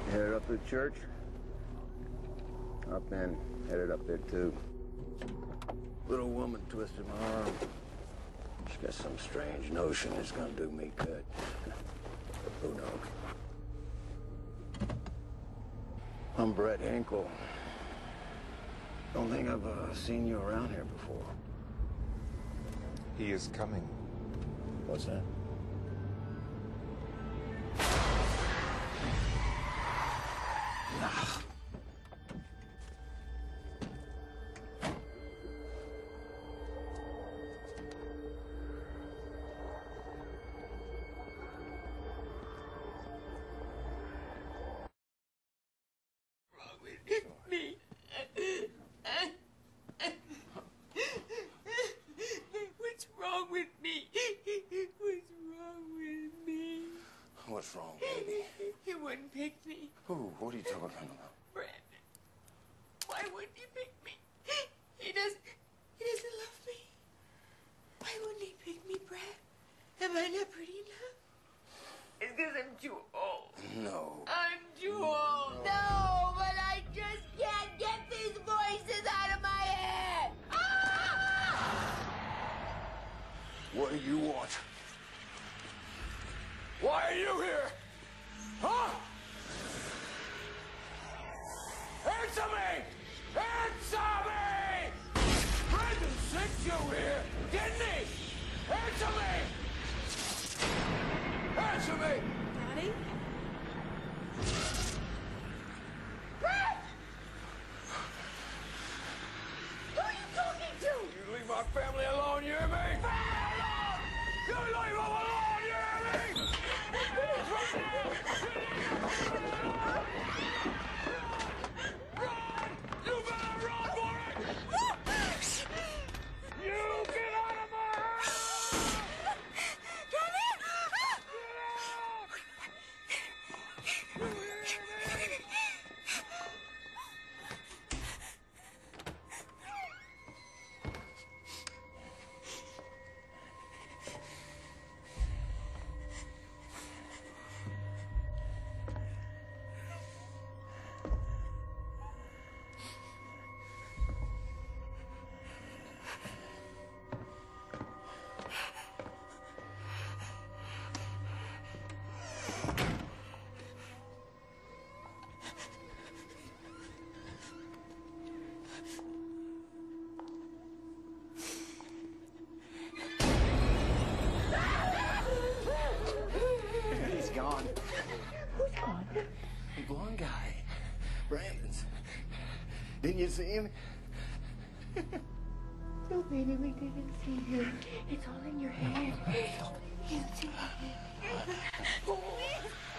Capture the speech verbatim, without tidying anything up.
Headed up to the church? Up then, headed up there too. Little woman twisted my arm. She's got some strange notion it's gonna do me good. Who knows? I'm Brett Henchle. Don't think I've uh, seen you around here before. He is coming. What's that? Nah. Me. What's wrong with me? What's wrong with me? What's wrong, baby? He wouldn't pick me. Who? What are you talking about? Brandon. Why wouldn't he pick me? He doesn't. He doesn't love me. Why wouldn't he pick me, Brad? Am I not pretty enough? It's because I'm too old. No. I'm too old. No, but I just can't get these voices out of my head. Ah! What do you want? Why are you here? Huh? Answer me! Answer me! Brandon sent you here, didn't he? Answer me! Answer me! Daddy? Brad! Who are you talking to? You leave my family alone, you hear me? Family alone! You leave them alone, you hear me? Right now! Run! You better run for it! You get out of my house! He's gone. Who's gone? The blonde guy. Brandon's. Didn't you see him? No, baby, we didn't see him. It's all in your head. You see it.